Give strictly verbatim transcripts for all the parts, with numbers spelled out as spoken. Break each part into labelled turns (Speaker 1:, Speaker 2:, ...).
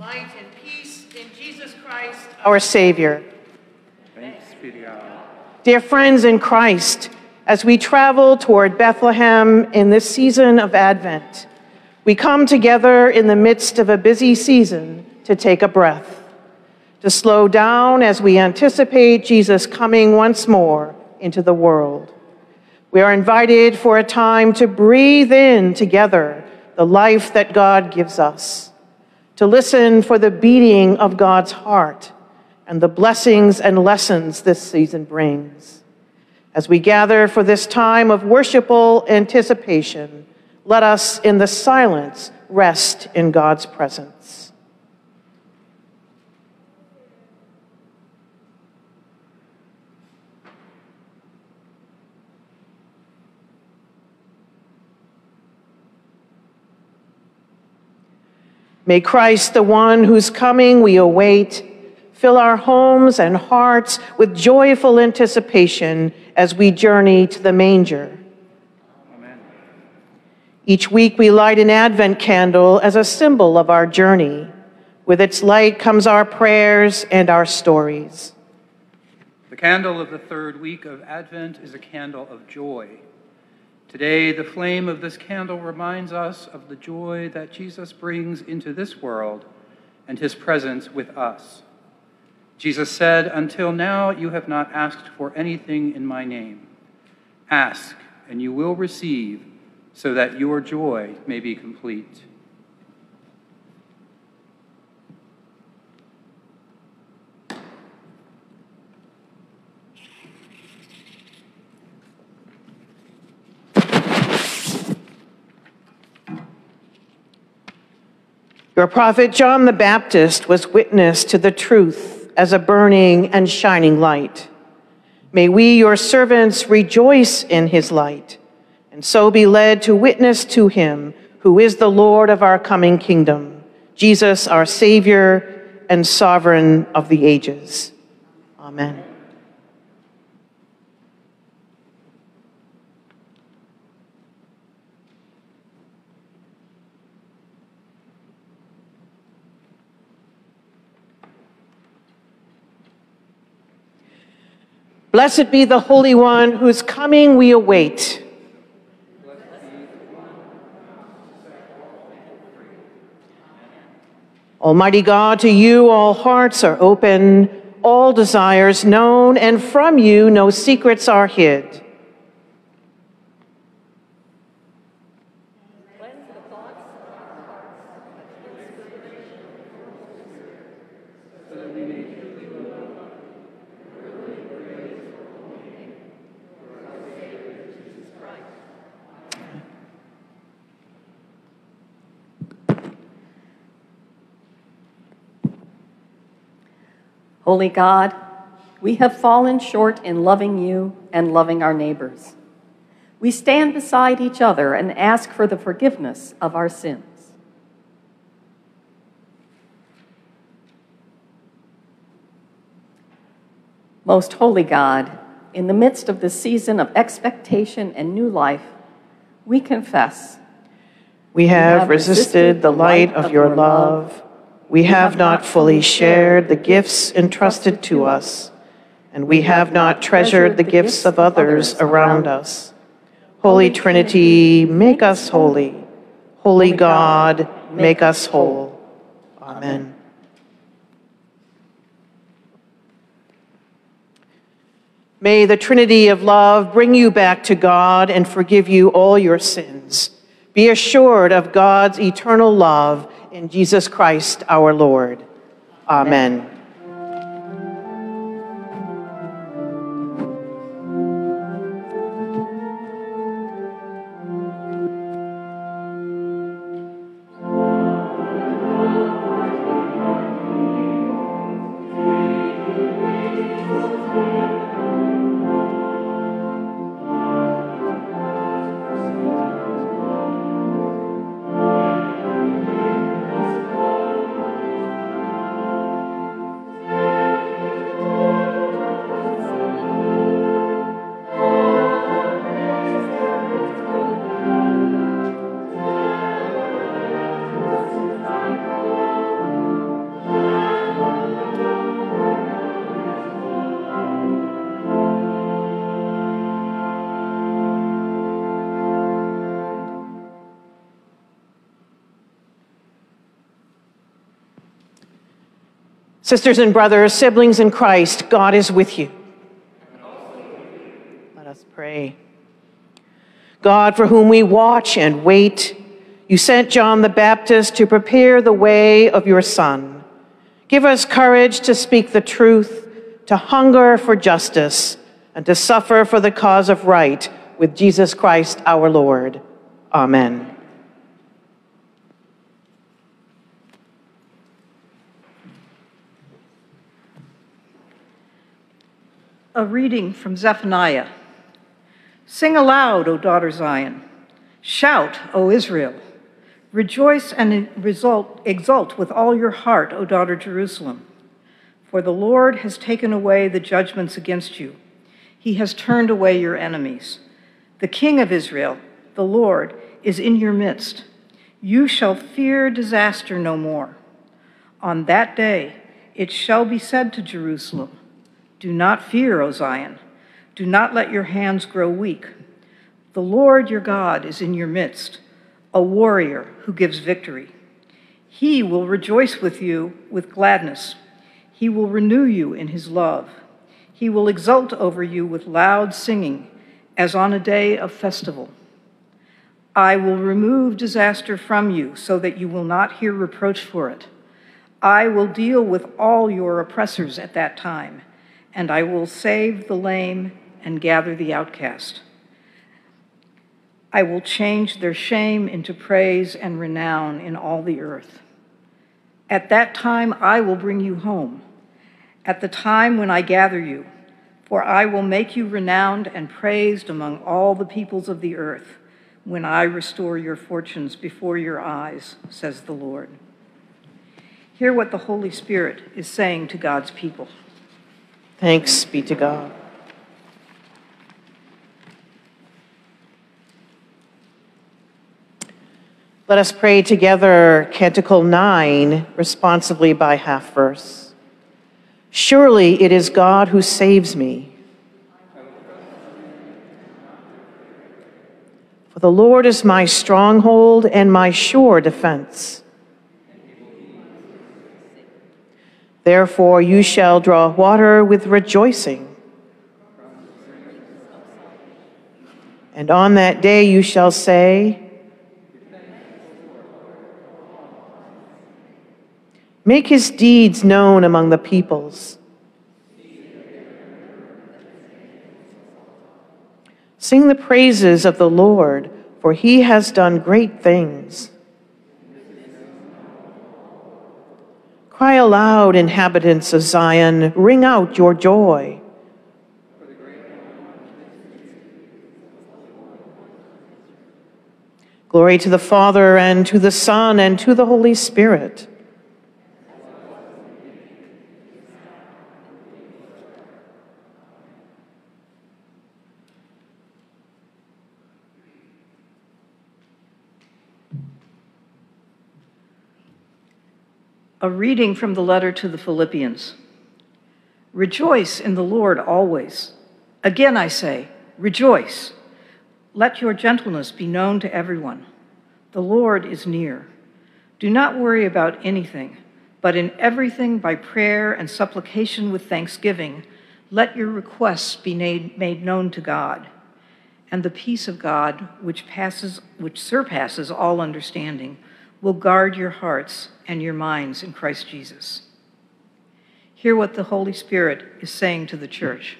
Speaker 1: Might and peace in Jesus Christ, our Savior.
Speaker 2: Thanks be to God.
Speaker 1: Dear friends in Christ, as we travel toward Bethlehem in this season of Advent, we come together in the midst of a busy season to take a breath, to slow down as we anticipate Jesus coming once more into the world. We are invited for a time to breathe in together the life that God gives us, to listen for the beating of God's heart and the blessings and lessons this season brings. As we gather for this time of worshipful anticipation, let us in the silence rest in God's presence. May Christ, the one whose coming we await, fill our homes and hearts with joyful anticipation as we journey to the manger.
Speaker 2: Amen.
Speaker 1: Each week we light an Advent candle as a symbol of our journey. With its light comes our prayers and our stories.
Speaker 2: The candle of the third week of Advent is a candle of joy. Today, the flame of this candle reminds us of the joy that Jesus brings into this world and his presence with us. Jesus said, "Until now you have not asked for anything in my name. Ask, and you will receive, so that your joy may be complete."
Speaker 1: Your prophet John the Baptist was witness to the truth as a burning and shining light. May we, your servants, rejoice in his light, and so be led to witness to him who is the Lord of our coming kingdom, Jesus, our Savior and Sovereign of the ages. Amen. Blessed be the Holy One whose coming we await. Almighty God, to you all hearts are open, all desires known, and from you no secrets are hid.
Speaker 3: Holy God, we have fallen short in loving you and loving our neighbors. We stand beside each other and ask for the forgiveness of our sins. Most holy God, in the midst of this season of expectation and new life, we confess
Speaker 1: we have, have resisted the light of your love. We have not fully shared the gifts entrusted to us, and we have not treasured the gifts of others around us. Holy Trinity, make us holy. Holy God, make us whole. Amen. May the Trinity of love bring you back to God and forgive you all your sins. Be assured of God's eternal love in Jesus Christ our Lord. Amen. Amen. Sisters and brothers, siblings in Christ, God is with you. Let us pray. God, for whom we watch and wait, you sent John the Baptist to prepare the way of your Son. Give us courage to speak the truth, to hunger for justice, and to suffer for the cause of right with Jesus Christ our Lord. Amen.
Speaker 4: A reading from Zephaniah. Sing aloud, O daughter Zion. Shout, O Israel. Rejoice and result, exult with all your heart, O daughter Jerusalem. For the Lord has taken away the judgments against you. He has turned away your enemies. The King of Israel, the Lord, is in your midst. You shall fear disaster no more. On that day it shall be said to Jerusalem, do not fear, O Zion. Do not let your hands grow weak. The Lord your God is in your midst, a warrior who gives victory. He will rejoice with you with gladness. He will renew you in his love. He will exult over you with loud singing, as on a day of festival. I will remove disaster from you so that you will not hear reproach for it. I will deal with all your oppressors at that time, and I will save the lame and gather the outcast. I will change their shame into praise and renown in all the earth. At that time I will bring you home, at the time when I gather you, for I will make you renowned and praised among all the peoples of the earth, when I restore your fortunes before your eyes, says the Lord. Hear what the Holy Spirit is saying to God's people.
Speaker 1: Thanks be to God. Let us pray together Canticle nine, responsively by half verse. Surely it is God who saves me. For the Lord is my stronghold and my sure defense. Therefore you shall draw water with rejoicing. And on that day you shall say, make his deeds known among the peoples. Sing the praises of the Lord, for he has done great things. Cry aloud, inhabitants of Zion, ring out your joy. Glory to the Father, and to the Son, and to the Holy Spirit.
Speaker 4: A reading from the letter to the Philippians. Rejoice in the Lord always. Again I say, rejoice. Let your gentleness be known to everyone. The Lord is near. Do not worry about anything, but in everything by prayer and supplication with thanksgiving, let your requests be made, made known to God. And the peace of God, which passes, which surpasses all understanding, will guard your hearts and your minds in Christ Jesus. Hear what the Holy Spirit is saying to the church.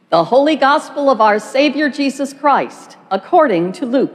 Speaker 3: The Holy Gospel of our Savior Jesus Christ, according to Luke.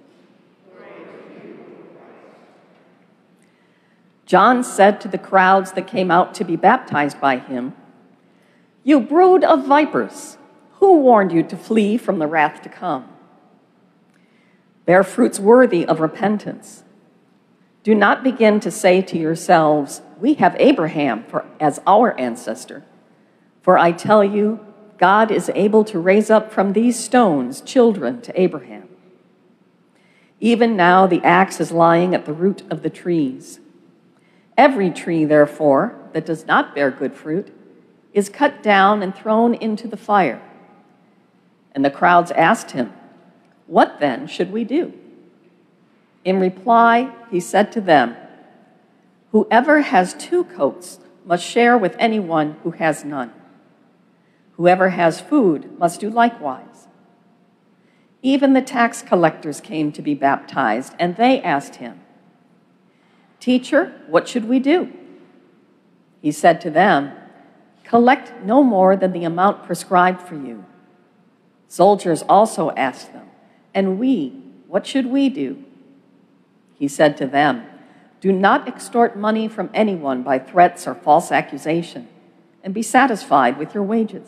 Speaker 3: John said to the crowds that came out to be baptized by him, "You brood of vipers, who warned you to flee from the wrath to come? Bear fruits worthy of repentance. Do not begin to say to yourselves, 'We have Abraham for, as our ancestor.' For I tell you, God is able to raise up from these stones children to Abraham. Even now the axe is lying at the root of the trees. Every tree, therefore, that does not bear good fruit is cut down and thrown into the fire." And the crowds asked him, "What then should we do?" In reply, he said to them, "Whoever has two coats must share with anyone who has none. Whoever has food must do likewise." Even the tax collectors came to be baptized, and they asked him, "Teacher, what should we do?" He said to them, "Collect no more than the amount prescribed for you." Soldiers also asked them, "And we, what should we do?" He said to them, "Do not extort money from anyone by threats or false accusation, and be satisfied with your wages."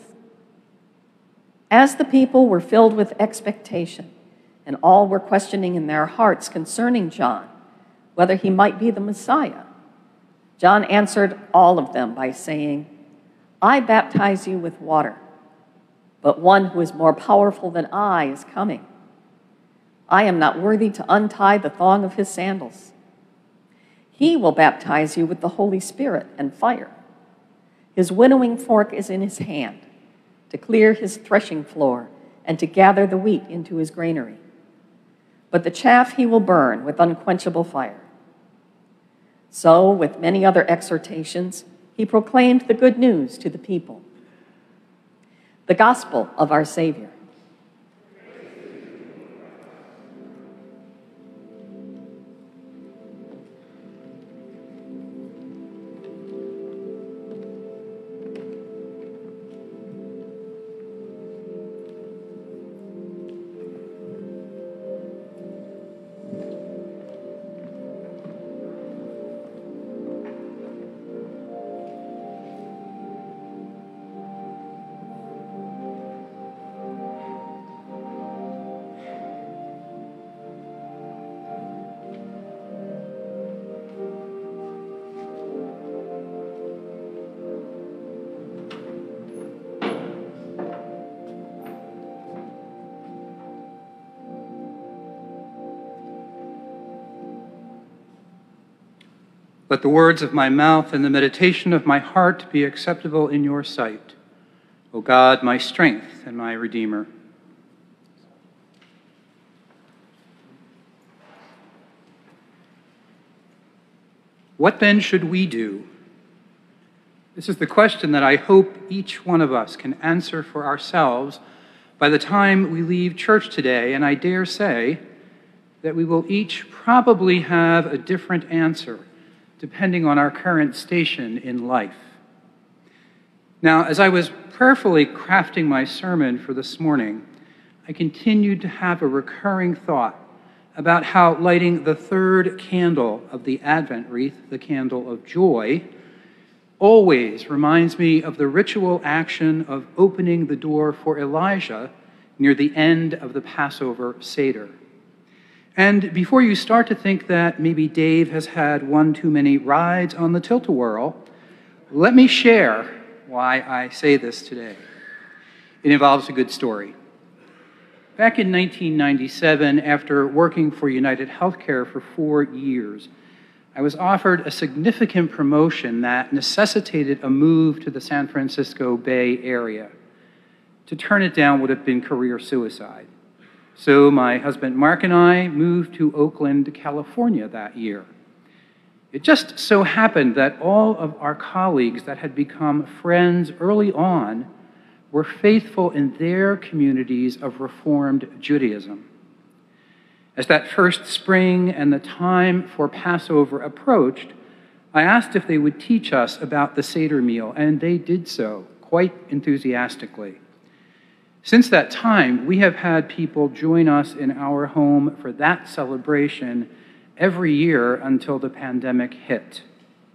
Speaker 3: As the people were filled with expectation, and all were questioning in their hearts concerning John, whether he might be the Messiah, John answered all of them by saying, "I baptize you with water, but one who is more powerful than I is coming. I am not worthy to untie the thong of his sandals. He will baptize you with the Holy Spirit and fire. His winnowing fork is in his hand, to clear his threshing floor and to gather the wheat into his granary. But the chaff he will burn with unquenchable fire." So, with many other exhortations, he proclaimed the good news to the people. The Gospel of our Savior.
Speaker 2: Let the words of my mouth and the meditation of my heart be acceptable in your sight, O God, my strength and my Redeemer. What then should we do? This is the question that I hope each one of us can answer for ourselves by the time we leave church today, and I dare say that we will each probably have a different answer depending on our current station in life. Now, as I was prayerfully crafting my sermon for this morning, I continued to have a recurring thought about how lighting the third candle of the Advent wreath, the candle of joy, always reminds me of the ritual action of opening the door for Elijah near the end of the Passover Seder. And before you start to think that maybe Dave has had one too many rides on the tilt-a-whirl, let me share why I say this today. It involves a good story. Back in nineteen ninety-seven, after working for United Healthcare for four years, I was offered a significant promotion that necessitated a move to the San Francisco Bay Area. To turn it down would have been career suicide. So my husband Mark and I moved to Oakland, California that year. It just so happened that all of our colleagues that had become friends early on were faithful in their communities of Reformed Judaism. As that first spring and the time for Passover approached, I asked if they would teach us about the Seder meal, and they did so quite enthusiastically. Since that time, we have had people join us in our home for that celebration every year until the pandemic hit.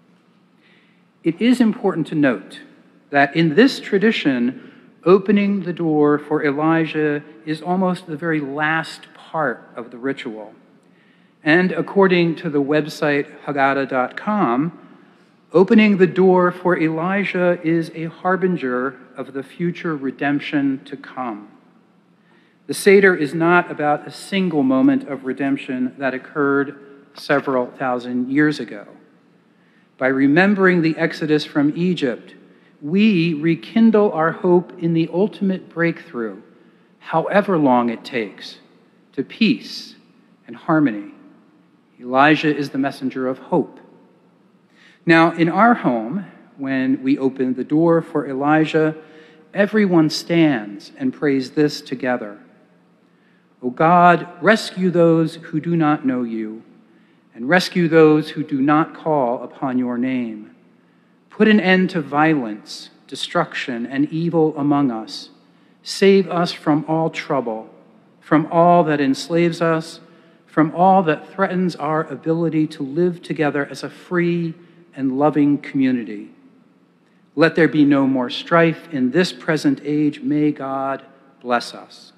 Speaker 2: It is important to note that in this tradition, opening the door for Elijah is almost the very last part of the ritual. And according to the website Haggadah dot com, opening the door for Elijah is a harbinger of the future redemption to come. The Seder is not about a single moment of redemption that occurred several thousand years ago. By remembering the Exodus from Egypt, we rekindle our hope in the ultimate breakthrough, however long it takes, to peace and harmony. Elijah is the messenger of hope. Now, in our home, when we open the door for Elijah, everyone stands and prays this together. O God, rescue those who do not know you, and rescue those who do not call upon your name. Put an end to violence, destruction, and evil among us. Save us from all trouble, from all that enslaves us, from all that threatens our ability to live together as a free and loving community. Let there be no more strife in this present age. May God bless us.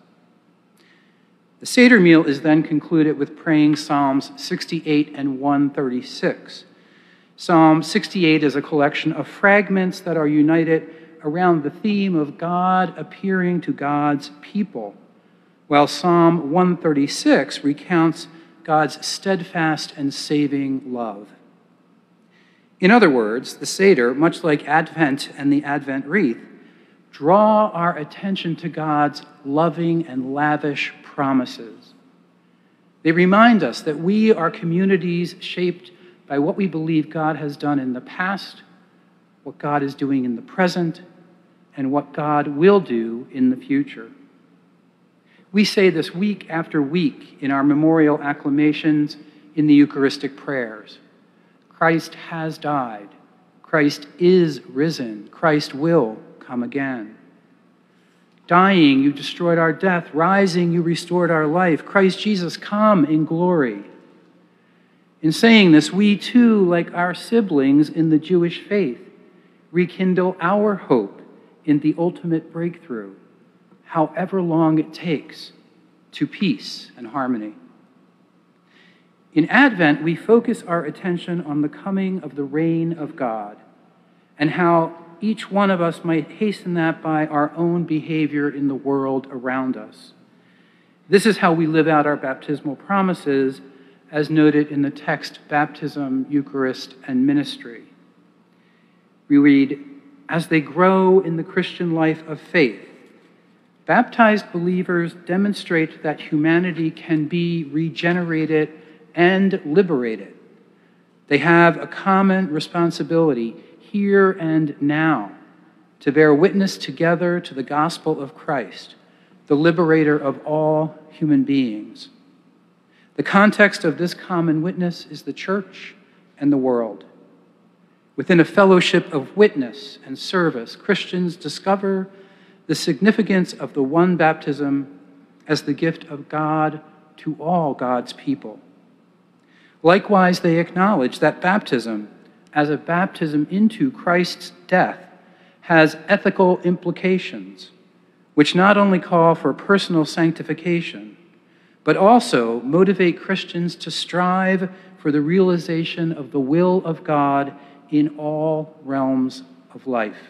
Speaker 2: The Seder meal is then concluded with praying Psalms sixty-eight and one thirty-six. Psalm sixty-eight is a collection of fragments that are united around the theme of God appearing to God's people, while Psalm one thirty-six recounts God's steadfast and saving love. In other words, the Seder, much like Advent and the Advent wreath, draw our attention to God's loving and lavish promises. They remind us that we are communities shaped by what we believe God has done in the past, what God is doing in the present, and what God will do in the future. We say this week after week in our memorial acclamations in the Eucharistic prayers. Christ has died. Christ is risen. Christ will come again. Dying, you destroyed our death. Rising, you restored our life. Christ Jesus, come in glory. In saying this, we too, like our siblings in the Jewish faith, rekindle our hope in the ultimate breakthrough, however long it takes, to peace and harmony. In Advent, we focus our attention on the coming of the reign of God and how each one of us might hasten that by our own behavior in the world around us. This is how we live out our baptismal promises, as noted in the text Baptism, Eucharist, and Ministry. We read, as they grow in the Christian life of faith, baptized believers demonstrate that humanity can be regenerated and liberated. They have a common responsibility here and now to bear witness together to the gospel of Christ, the liberator of all human beings. The context of this common witness is the church and the world. Within a fellowship of witness and service, Christians discover the significance of the one baptism as the gift of God to all God's people. Likewise, they acknowledge that baptism, as a baptism into Christ's death, has ethical implications, which not only call for personal sanctification, but also motivate Christians to strive for the realization of the will of God in all realms of life.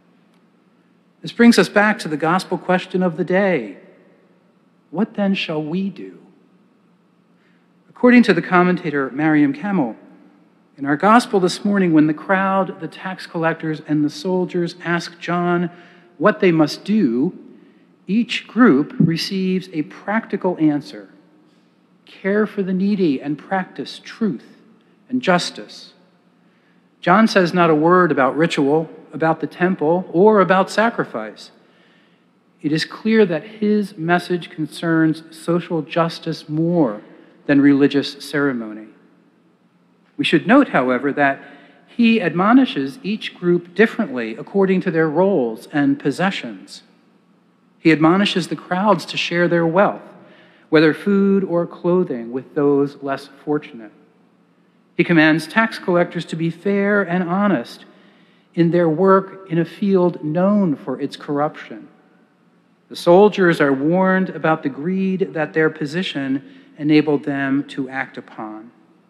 Speaker 2: This brings us back to the gospel question of the day. What then shall we do? According to the commentator Mariam Kamel, in our gospel this morning, when the crowd, the tax collectors, and the soldiers ask John what they must do, each group receives a practical answer: care for the needy and practice truth and justice. John says not a word about ritual, about the temple, or about sacrifice. It is clear that his message concerns social justice more than religious ceremony. We should note, however, that he admonishes each group differently according to their roles and possessions. He admonishes the crowds to share their wealth, whether food or clothing, with those less fortunate. He commands tax collectors to be fair and honest in their work in a field known for its corruption. The soldiers are warned about the greed that their position enabled them to act upon.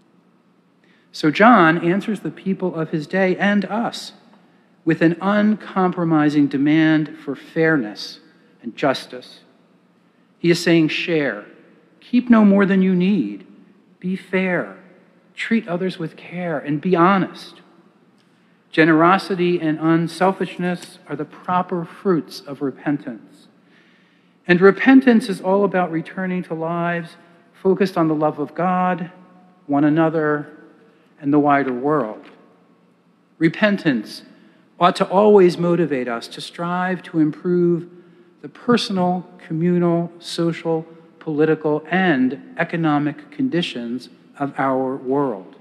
Speaker 2: So John answers the people of his day and us with an uncompromising demand for fairness and justice. He is saying, share, keep no more than you need, be fair, treat others with care, and be honest. Generosity and unselfishness are the proper fruits of repentance. And repentance is all about returning to lives focused on the love of God, one another, and the wider world. Repentance ought to always motivate us to strive to improve the personal, communal, social, political, and economic conditions of our world.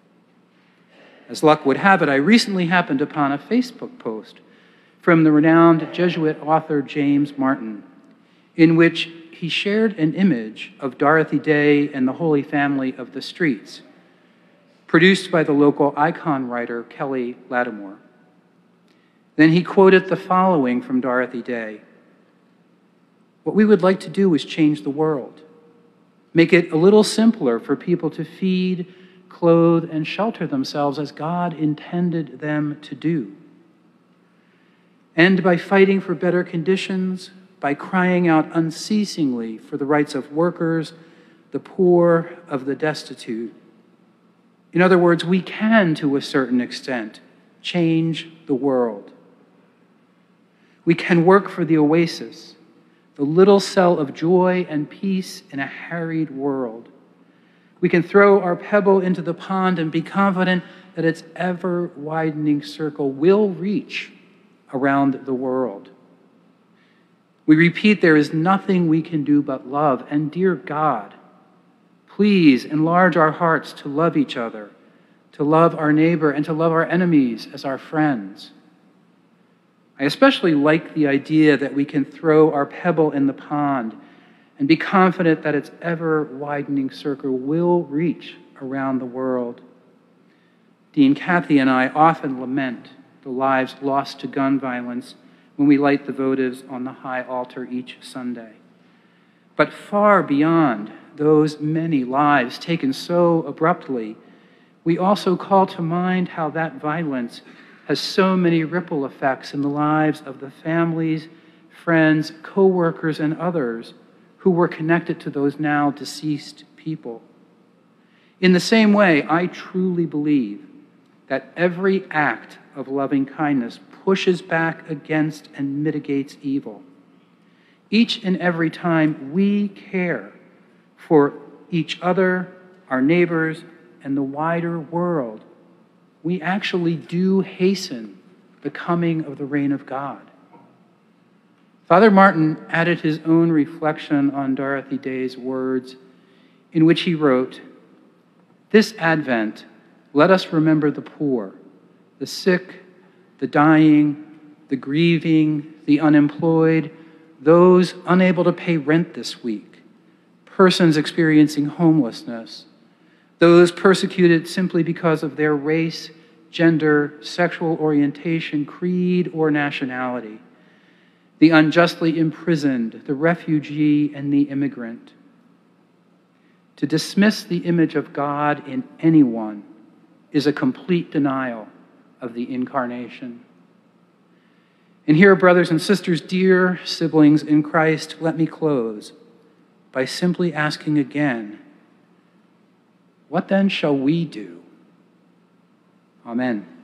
Speaker 2: As luck would have it, I recently happened upon a Facebook post from the renowned Jesuit author James Martin, in which he shared an image of Dorothy Day and the Holy Family of the Streets, produced by the local icon writer Kelly Lattimore. Then he quoted the following from Dorothy Day: "What we would like to do is change the world, make it a little simpler for people to feed, clothe, and shelter themselves as God intended them to do. And by fighting for better conditions, by crying out unceasingly for the rights of workers, the poor, of the destitute. In other words, we can, to a certain extent, change the world. We can work for the oasis, the little cell of joy and peace in a harried world. We can throw our pebble into the pond and be confident that its ever-widening circle will reach around the world. We repeat, there is nothing we can do but love. And dear God, please enlarge our hearts to love each other, to love our neighbor, and to love our enemies as our friends. I especially like the idea that we can throw our pebble in the pond and be confident that its ever-widening circle will reach around the world. Dean Cathy and I often lament the lives lost to gun violence when we light the votives on the high altar each Sunday. But far beyond those many lives taken so abruptly, we also call to mind how that violence has so many ripple effects in the lives of the families, friends, co-workers, and others who were connected to those now deceased people. In the same way, I truly believe that every act of loving kindness pushes back against and mitigates evil. Each and every time we care for each other, our neighbors, and the wider world, we actually do hasten the coming of the reign of God. Father Martin added his own reflection on Dorothy Day's words, in which he wrote, "This Advent, let us remember the poor, the sick, the dying, the grieving, the unemployed, those unable to pay rent this week, persons experiencing homelessness, those persecuted simply because of their race, gender, sexual orientation, creed, or nationality, the unjustly imprisoned, the refugee, and the immigrant. To dismiss the image of God in anyone is a complete denial of the incarnation." And here, brothers and sisters, dear siblings in Christ, let me close by simply asking again, what then shall we do? Amen.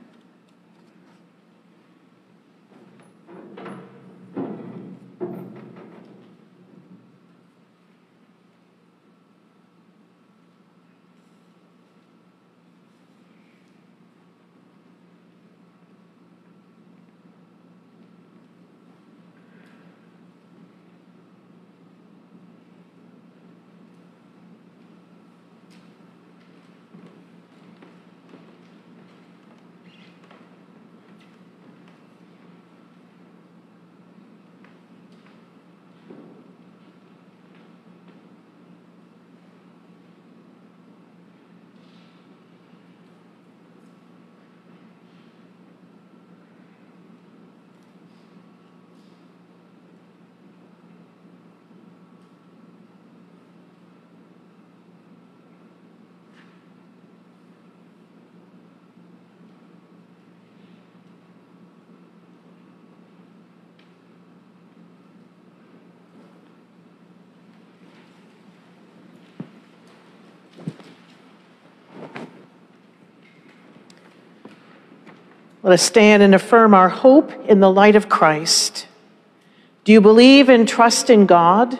Speaker 1: Let us stand and affirm our hope in the light of Christ. Do you believe and trust in God?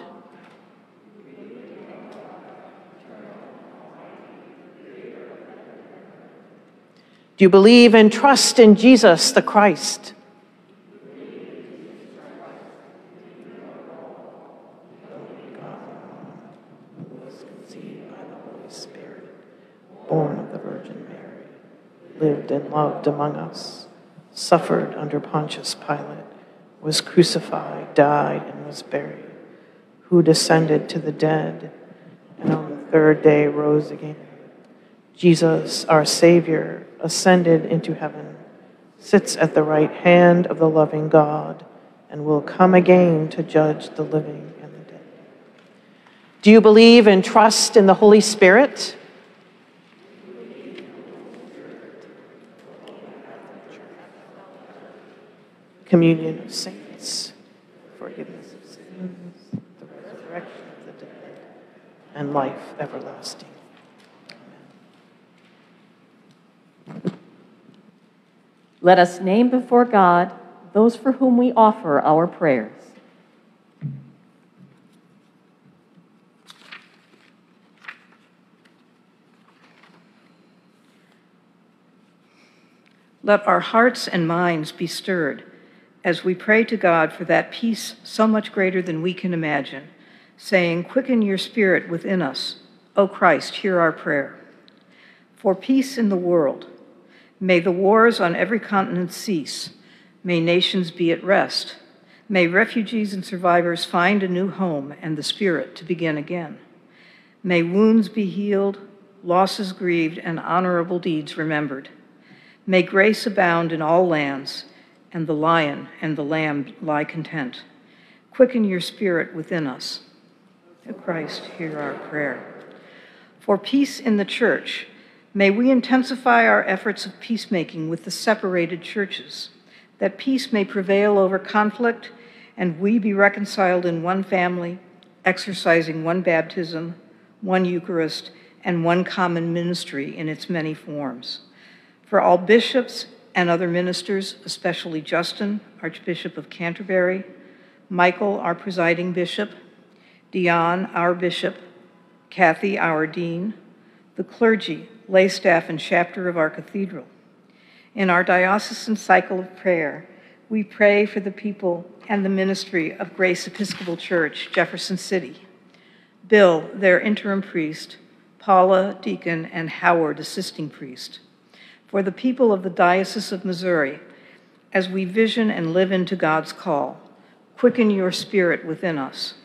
Speaker 1: Do you believe and trust in Jesus the Christ? Born of the Virgin Mary, lived and loved among us, suffered under Pontius Pilate, was crucified, died, and was buried, who descended to the dead, and on the third day rose again. Jesus, our Savior, ascended into heaven, sits at the right hand of the loving God, and will come again to judge the living and the dead. Do you believe and trust in the Holy Spirit? Communion of saints, forgiveness of sins, the resurrection of the dead, and life everlasting. Amen.
Speaker 3: Let us name before God those for whom we offer our prayers.
Speaker 4: Let our hearts and minds be stirred as we pray to God for that peace so much greater than we can imagine, saying, "Quicken your spirit within us, O Christ, hear our prayer." For peace in the world, may the wars on every continent cease, may nations be at rest, may refugees and survivors find a new home and the spirit to begin again. May wounds be healed, losses grieved, and honorable deeds remembered. May grace abound in all lands, and the lion and the lamb lie content. Quicken your spirit within us. O Christ, hear our prayer. For peace in the church, may we intensify our efforts of peacemaking with the separated churches, that peace may prevail over conflict and we be reconciled in one family, exercising one baptism, one Eucharist, and one common ministry in its many forms. For all bishops and other ministers, especially Justin, Archbishop of Canterbury, Michael, our presiding bishop, Dion, our bishop, Kathy, our dean, the clergy, lay staff, and chapter of our cathedral. In our diocesan cycle of prayer, we pray for the people and the ministry of Grace Episcopal Church, Jefferson City, Bill, their interim priest, Paula, deacon, and Howard, assisting priest. For the people of the Diocese of Missouri, as we vision and live into God's call, quicken your spirit within us.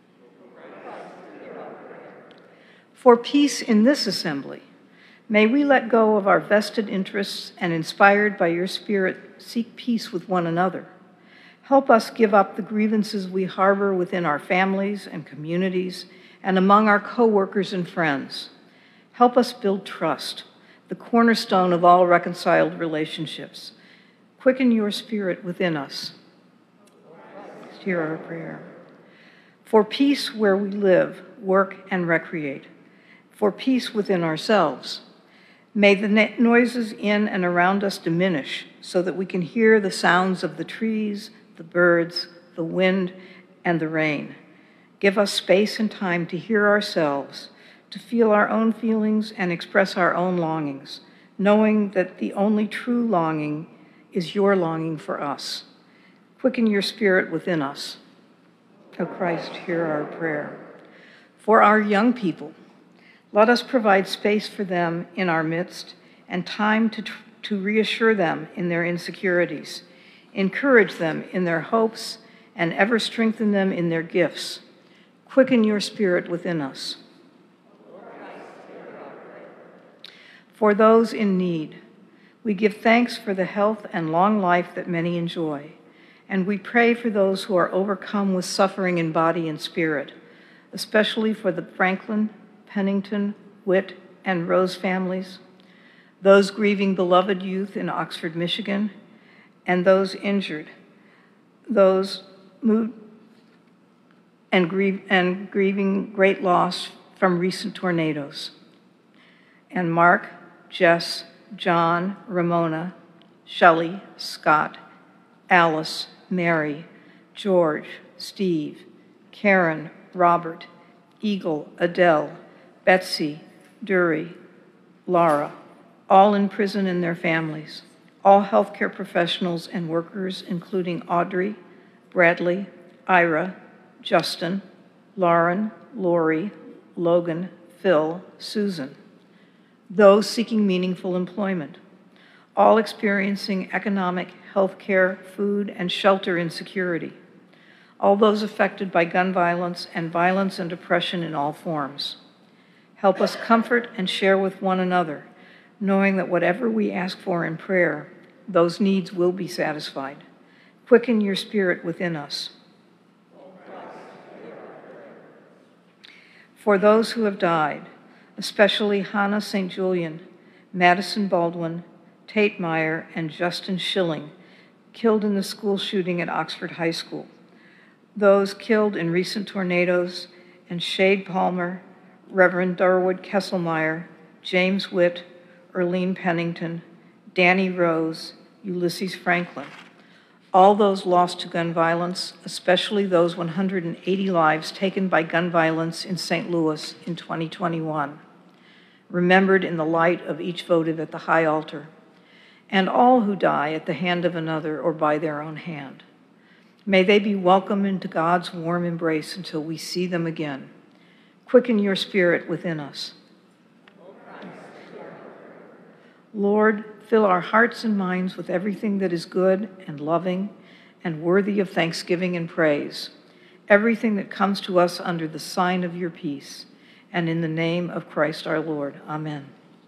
Speaker 4: For peace in this assembly, may we let go of our vested interests and, inspired by your Spirit, seek peace with one another. Help us give up the grievances we harbor within our families and communities and among our co-workers and friends. Help us build trust, the cornerstone of all reconciled relationships. Quicken your Spirit within us. Hear our prayer. For peace where we live, work, and recreate. For peace within ourselves. May the noises in and around us diminish so that we can hear the sounds of the trees, the birds, the wind, and the rain. Give us space and time to hear ourselves, to feel our own feelings and express our own longings, knowing that the only true longing is your longing for us. Quicken your Spirit within us. O Christ, hear our prayer. For our young people, let us provide space for them in our midst and time to, to reassure them in their insecurities, encourage them in their hopes, and ever strengthen them in their gifts. Quicken your Spirit within us. For those in need, we give thanks for the health and long life that many enjoy, and we pray for those who are overcome with suffering in body and spirit, especially for the Franklin, Pennington, Witt, and Rose families, those grieving beloved youth in Oxford, Michigan, and those injured, those moved and, grieve, and grieving great loss from recent tornadoes. And Mark, Jess, John, Ramona, Shelley, Scott, Alice, Mary, George, Steve, Karen, Robert, Eagle, Adele, Betsy, Dury, Laura, all in prison and their families, all healthcare professionals and workers, including Audrey, Bradley, Ira, Justin, Lauren, Lori, Logan, Phil, Susan, those seeking meaningful employment, all experiencing economic, healthcare, food, and shelter insecurity, all those affected by gun violence and violence and oppression in all forms. Help us comfort and share with one another, knowing that whatever we ask for in prayer, those needs will be satisfied. Quicken your spirit within us. For those who have died, especially Hannah Saint Julian, Madison Baldwin, Tate Meyer, and Justin Schilling, killed in the school shooting at Oxford High School. Those killed in recent tornadoes, and Shade Palmer, Reverend Darwood Kesselmeyer, James Witt, Erlene Pennington, Danny Rose, Ulysses Franklin. All those lost to gun violence, especially those one hundred eighty lives taken by gun violence in Saint Louis in twenty twenty-one, remembered in the light of each votive at the high altar, and all who die at the hand of another or by their own hand. May they be welcomed into God's warm embrace until we see them again. Quicken your spirit within us. Lord, fill our hearts and minds with everything that is good and loving and worthy of thanksgiving and praise, everything that comes to us under the sign of your peace, and in the name of Christ our Lord. Amen.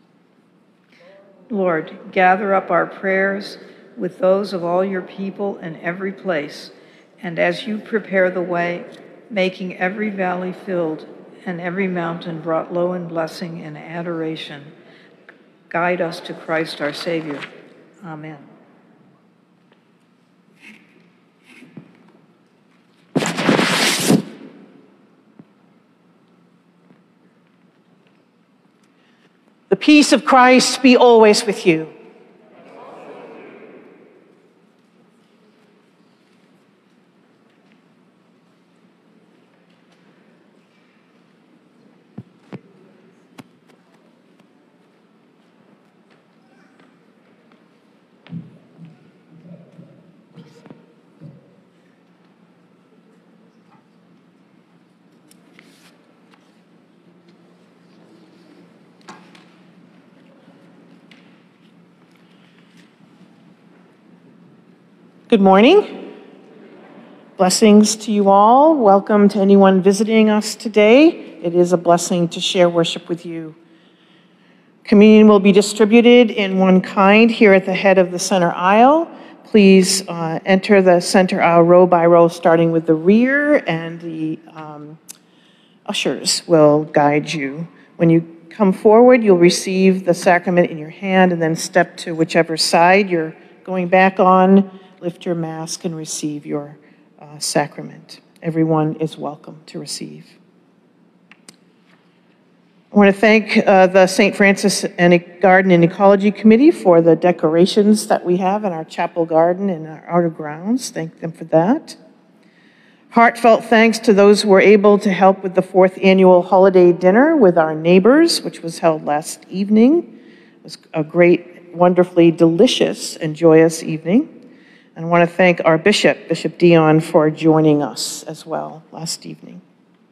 Speaker 4: Lord, gather up our prayers with those of all your people in every place, and as you prepare the way, making every valley filled and every mountain brought low in blessing and adoration, guide us to Christ our Savior. Amen.
Speaker 1: The peace of Christ be always with you. Good morning. Blessings to you all. Welcome to anyone visiting us today. It is a blessing to share worship with you. Communion will be distributed in one kind here at the head of the center aisle. Please uh, enter the center aisle row by row, starting with the rear, and the um, ushers will guide you. When you come forward, you'll receive the sacrament in your hand and then step to whichever side you're going back on. Lift your mask and receive your uh, sacrament. Everyone is welcome to receive. I want to thank uh, the Saint Francis Garden and Ecology Committee for the decorations that we have in our chapel garden and our outer grounds. Thank them for that. Heartfelt thanks to those who were able to help with the fourth annual holiday dinner with our neighbors, which was held last evening. It was a great, wonderfully delicious and joyous evening. And I want to thank our bishop, Bishop Dion, for joining us as well last evening.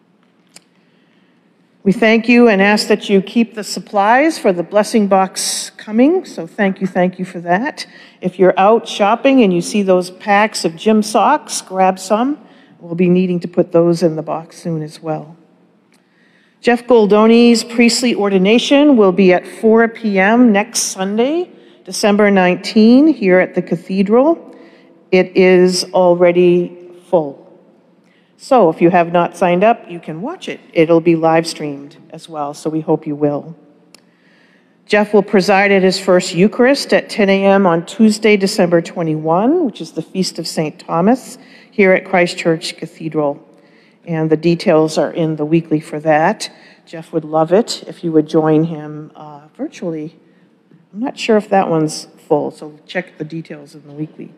Speaker 1: We thank you and ask that you keep the supplies for the blessing box coming, so thank you, thank you for that. If you're out shopping and you see those packs of gym socks, grab some. We'll be needing to put those in the box soon as well. Jeff Goldoni's priestly ordination will be at four p.m. next Sunday, December nineteenth, here at the Cathedral. It is already full. So if you have not signed up, you can watch it. It'll be live streamed as well, so we hope you will. Jeff will preside at his first Eucharist at ten a.m. on Tuesday, December twenty-first, which is the Feast of Saint Thomas, here at Christ Church Cathedral. And the details are in the weekly for that. Jeff would love it if you would join him uh, virtually. I'm not sure if that one's full, so check the details in the weekly.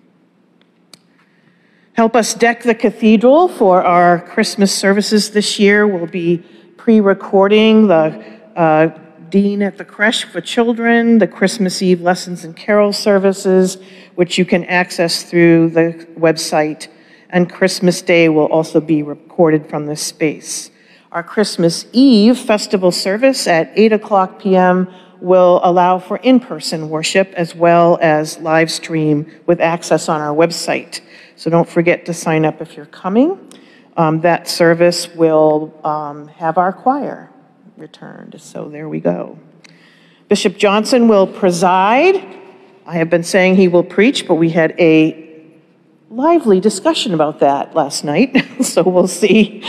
Speaker 1: Help us deck the cathedral for our Christmas services this year. We'll be pre-recording the uh, Dean at the Creche for Children, the Christmas Eve Lessons and Carol services, which you can access through the website, and Christmas Day will also be recorded from this space. Our Christmas Eve festival service at eight o'clock p m will allow for in-person worship as well as live stream with access on our website. So don't forget to sign up if you're coming. Um, that service will um, have our choir returned, so there we go. Bishop Johnson will preside. I have been saying he will preach, but we had a lively discussion about that last night, so we'll see.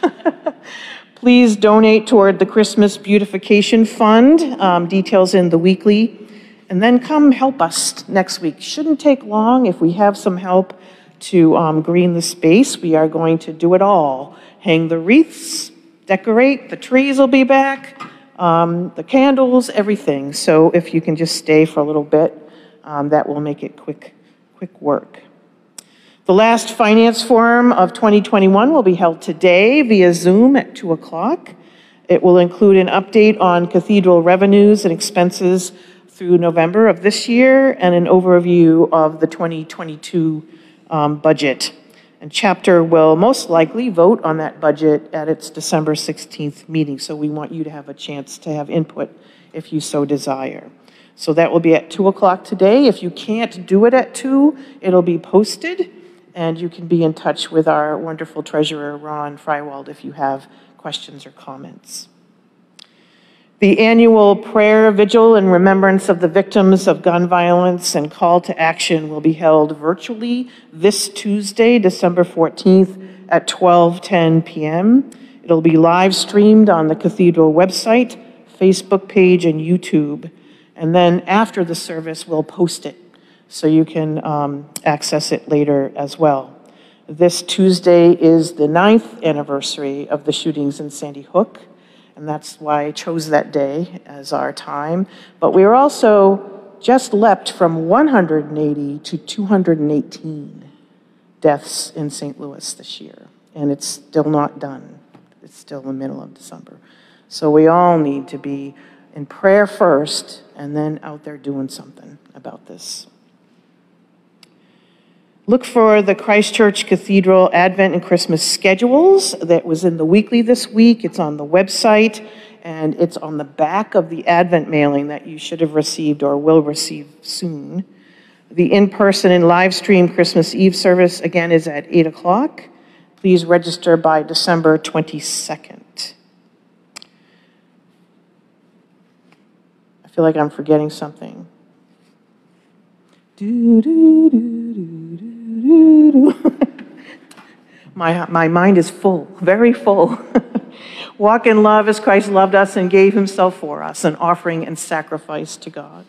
Speaker 1: Please donate toward the Christmas Beautification Fund, um, details in the weekly, and then come help us next week. Shouldn't take long if we have some help to um, green the space. We are going to do it all. Hang the wreaths, decorate, the trees will be back, um, the candles, everything. So if you can just stay for a little bit, um, that will make it quick, quick work. The last finance forum of twenty twenty-one will be held today via Zoom at two o'clock. It will include an update on cathedral revenues and expenses through November of this year and an overview of the twenty twenty-two um, budget. And chapter will most likely vote on that budget at its December sixteenth meeting, so we want you to have a chance to have input if you so desire. So that will be at two o'clock today. If you can't do it at two, it'll be posted, and you can be in touch with our wonderful treasurer, Ron Frywald, if you have questions or comments. The annual prayer vigil in remembrance of the victims of gun violence and call to action will be held virtually this Tuesday, December fourteenth at twelve ten p m It'll be live streamed on the Cathedral website, Facebook page, and YouTube. And then after the service, we'll post it so you can um, access it later as well. This Tuesday is the ninth anniversary of the shootings in Sandy Hook, and that's why I chose that day as our time. But we are also just leapt from one hundred eighty to two hundred eighteen deaths in Saint Louis this year, and it's still not done. It's still the middle of December. So we all need to be in prayer first, and then out there doing something about this. Look for the Christchurch Cathedral Advent and Christmas schedules that was in the weekly this week. It's on the website, and it's on the back of the Advent mailing that you should have received or will receive soon. The in-person and live stream Christmas Eve service, again, is at eight o'clock. Please register by December twenty-second. I feel like I'm forgetting something. Do, do, do, do, do, do. my, my mind is full, very full. Walk in love as Christ loved us and gave himself for us, an offering and sacrifice to God.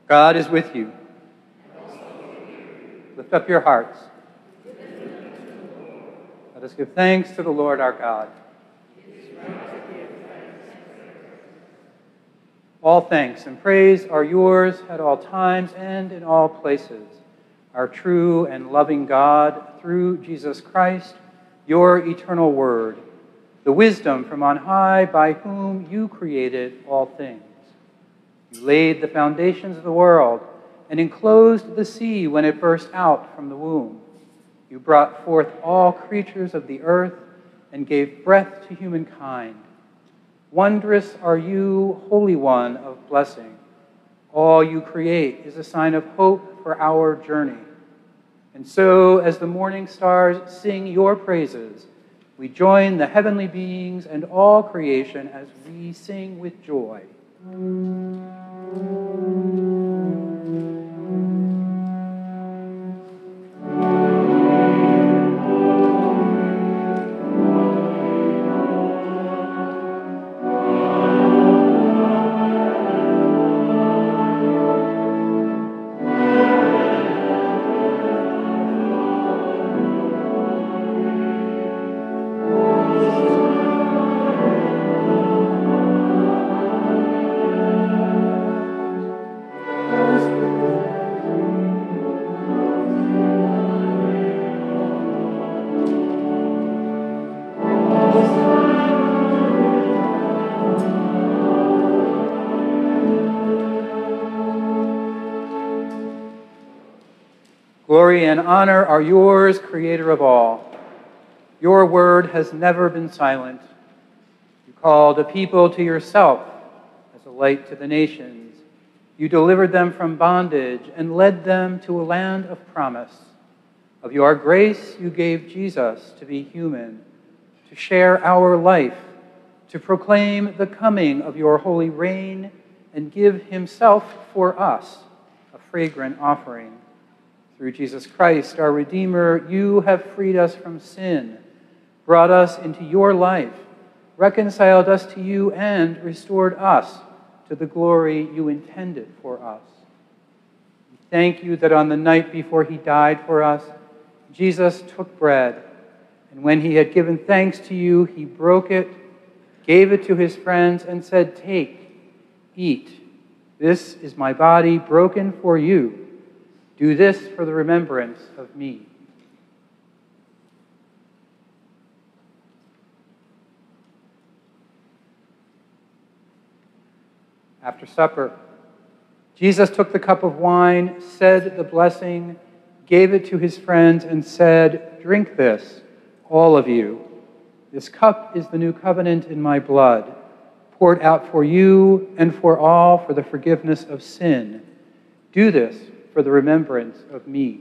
Speaker 2: God is with you. Lift up your hearts. Let us give thanks to the Lord our God. All thanks and praise are yours at all times and in all places, our true and loving God, through Jesus Christ, your eternal word, the wisdom from on high by whom you created all things. You laid the foundations of the world and enclosed the sea when it burst out from the womb. You brought forth all creatures of the earth and gave breath to humankind. Wondrous are you, Holy One of blessing. All you create is a sign of hope for our journey. And so, as the morning stars sing your praises, we join the heavenly beings and all creation as we sing with joy. Glory and honor are yours, Creator of all. Your word has never been silent. You called a people to yourself as a light to the nations. You delivered them from bondage and led them to a land of promise. Of your grace, you gave Jesus to be human, to share our life, to proclaim the coming of your holy reign, and give himself for us a fragrant offering. Through Jesus Christ, our Redeemer, you have freed us from sin, brought us into your life, reconciled us to you, and restored us to the glory you intended for us. We thank you that on the night before he died for us, Jesus took bread, and when he had given thanks to you, he broke it, gave it to his friends, and said, "Take, eat. This is my body broken for you. Do this for the remembrance of me." After supper, Jesus took the cup of wine, said the blessing, gave it to his friends, and said, "Drink this, all of you. This cup is the new covenant in my blood, poured out for you and for all for the forgiveness of sin. Do this for the remembrance of me."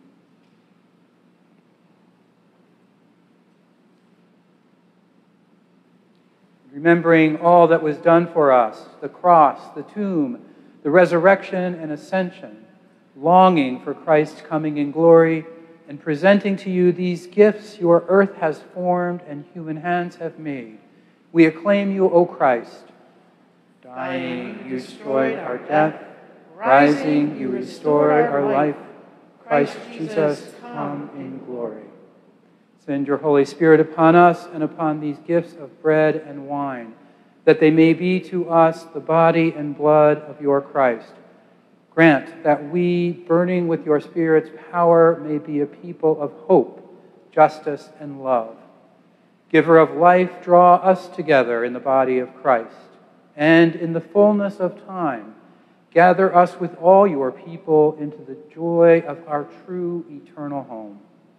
Speaker 2: Remembering all that was done for us, the cross, the tomb, the resurrection and ascension, longing for Christ's coming in glory, and presenting to you these gifts your earth has formed and human hands have made, we acclaim you, O Christ. Dying, you destroyed our death. Rising, you restored our life. Christ Jesus, come in glory. Send your Holy Spirit upon us and upon these gifts of bread and wine, that they may be to us the body and blood of your Christ. Grant that we, burning with your Spirit's power, may be a people of hope, justice, and love. Giver of life, draw us together in the body of Christ, and in the fullness of time, gather us with all your people into the joy of our true eternal home.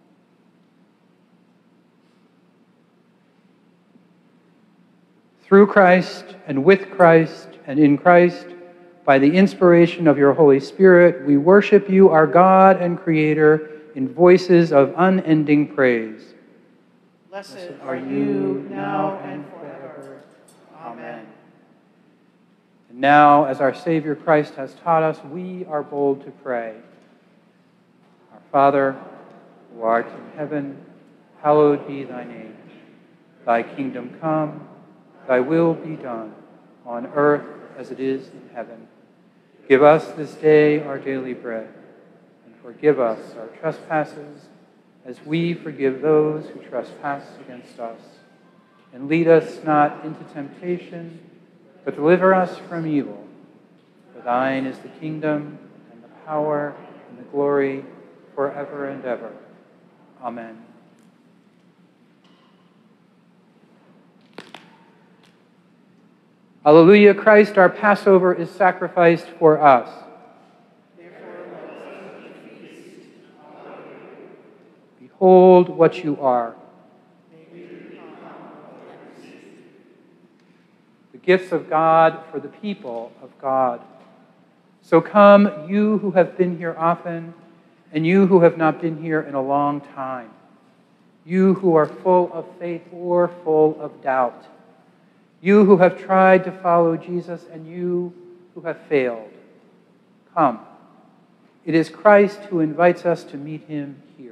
Speaker 2: Through Christ, and with Christ, and in Christ, by the inspiration of your Holy Spirit, we worship you, our God and Creator, in voices of unending praise.
Speaker 1: Blessed are you now and forever. Amen.
Speaker 2: And now, as our Savior Christ has taught us, we are bold to pray. Our Father, who art in heaven, hallowed be thy name. Thy kingdom come, thy will be done, on earth as it is in heaven. Give us this day our daily bread, and forgive us our trespasses, as we forgive those who trespass against us. And lead us not into temptation, but deliver us from evil. For thine is the kingdom, and the power, and the glory, forever and ever. Amen. Alleluia, Christ, our Passover, is sacrificed for us. Behold what you are. The gifts of God for the people of God. So come, you who have been here often, and you who have not been here in a long time, you who are full of faith or full of doubt, you who have tried to follow Jesus, and you who have failed. Come. It is Christ who invites us to meet him here.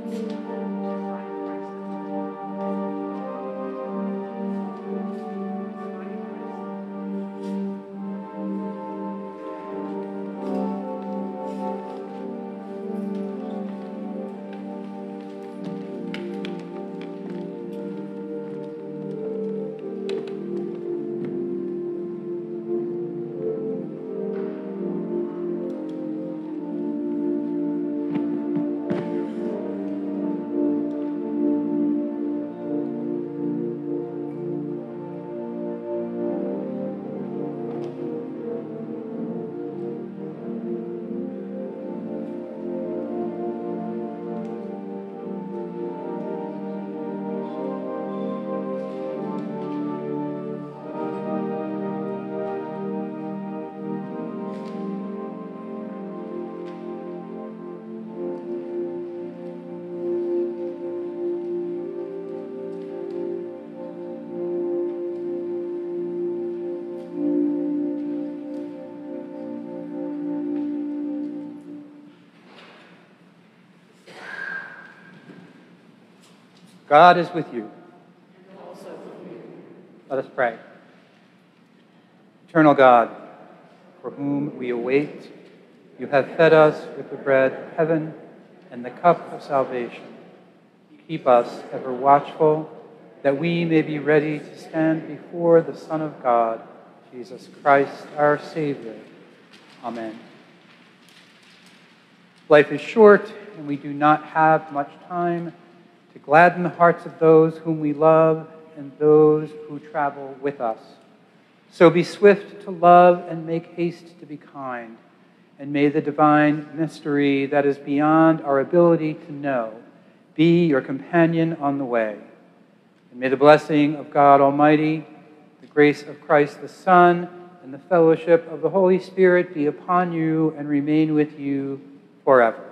Speaker 2: God is with you. And also with you. Let us pray. Eternal God, for whom we await, you have fed us with the bread of heaven and the cup of salvation. Keep us ever watchful, that we may be ready to stand before the Son of God, Jesus Christ, our Savior. Amen. Life is short, and we do not have much time to gladden the hearts of those whom we love and those who travel with us. So be swift to love and make haste to be kind, and may the divine mystery that is beyond our ability to know be your companion on the way. And may the blessing of God Almighty, the grace of Christ the Son, and the fellowship of the Holy Spirit be upon you and remain with you forever.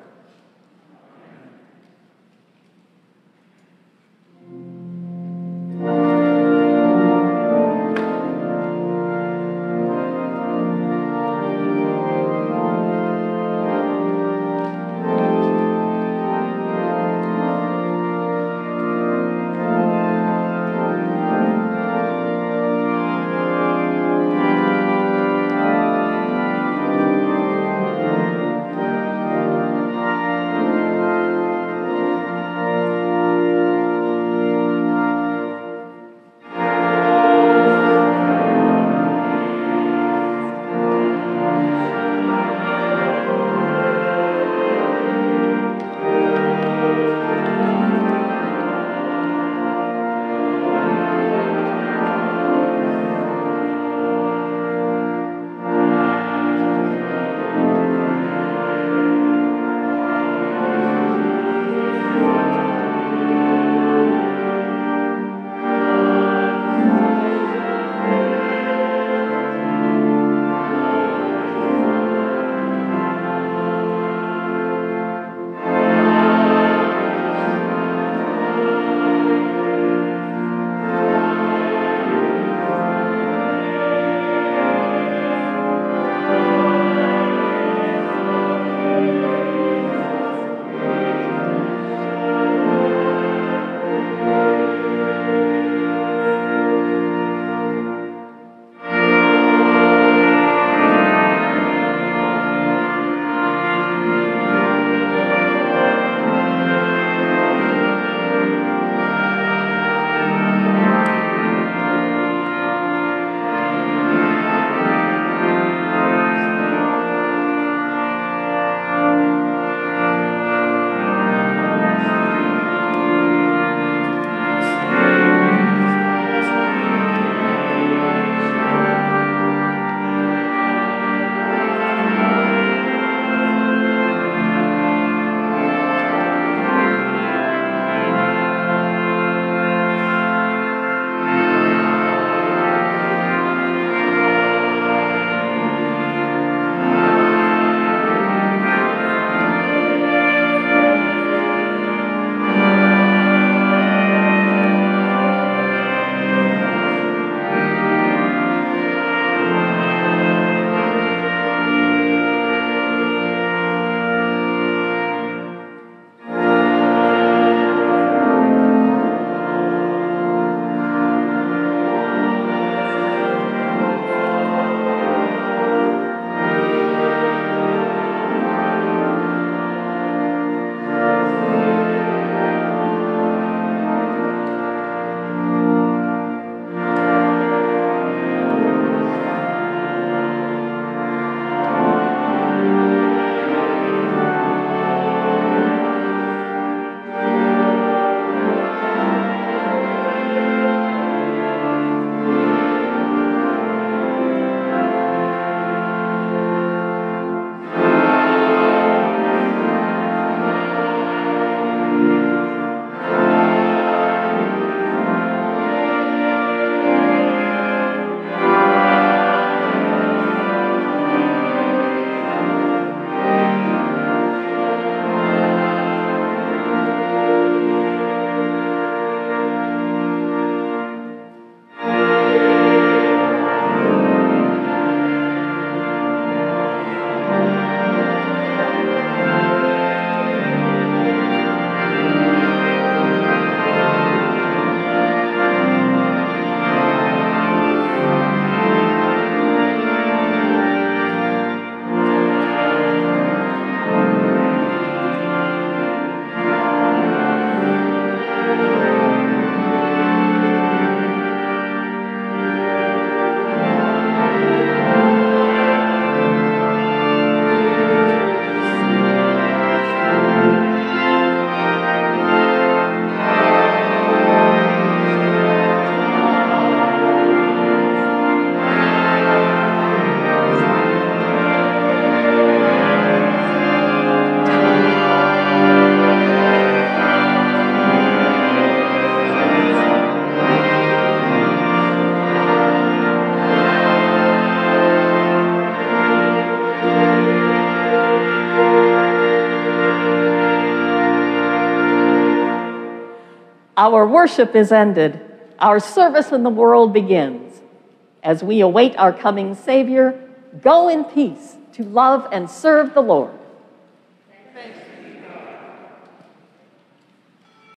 Speaker 3: Our worship is ended. Our service in the world begins. As we await our coming Savior, go in peace to love and serve the Lord.